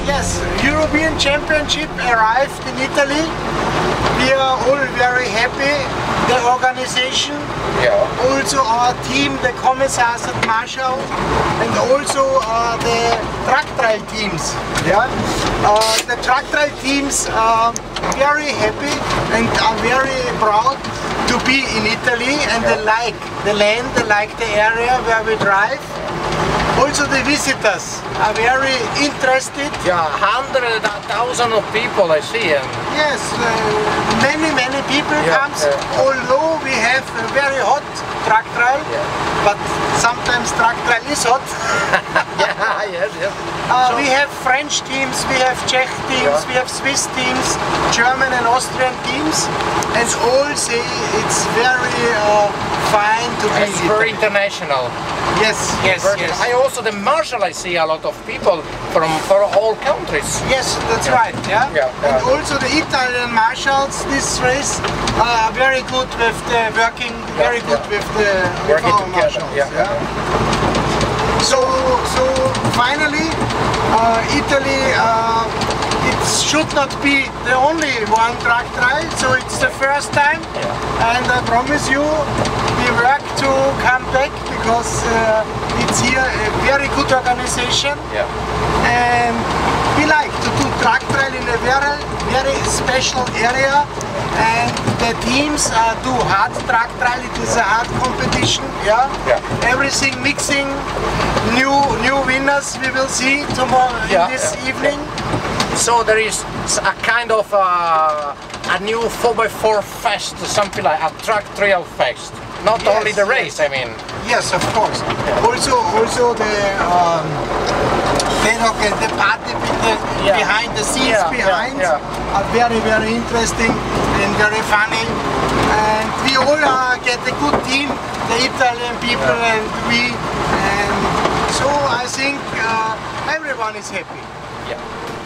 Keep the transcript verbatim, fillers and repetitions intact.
Yes, European Championship arrived in Italy. We are all very happy. The organization, Yeah. also our team, the commissars at Marshall, and also uh, the track trail teams. Yeah, uh, the track trail teams are very happy and are very proud to be in Italy, and they like the land, they like the area where we drive. Also the visitors are very interested. Yeah, hundred thousand of people I see. And Yes, uh, many many people Yeah, comes. yeah. Although we have a very hot track trail, Yeah. but sometimes track trail is hot. yeah, yes, yes. Uh, So- we have French teams, we have Czech teams, Yeah. we have Swiss teams, German and Austrian teams, and all say it's very uh, fine to be It's in very Italy. international. Yes, yes, Very- yes. I also the Marshall. I see a lot of people from for all countries. Yes, that's right. Yeah. Yeah, And yeah. also the Italian marshals. This race are very good with the working. Very good yeah. with the with Working our together. marshals. Yeah, yeah. So so finally, uh, Italy. Uh, it should not be the only one track trial. So it's the first time, Yeah. and I promise you, we work to come back because uh, it's here a very good organization. Yeah. And we like to do track trail in a very, very special area, and the teams uh, do hard track trail. It is a hard competition, yeah. Yeah. Everything mixing, new new winners we will see tomorrow Yeah, in this yeah. evening. So there is a kind of uh, a new four by four fest, something like a track trail fest. Not Yes, only the yes. race, I mean. Yes, of course. Also, also the um, paddock and the party with the Yeah. behind the scenes Yeah, yeah, behind yeah. are very, very interesting and very funny. And we all uh, get a good team, the Italian people Yeah. and we. And so I think uh, everyone is happy. Yeah.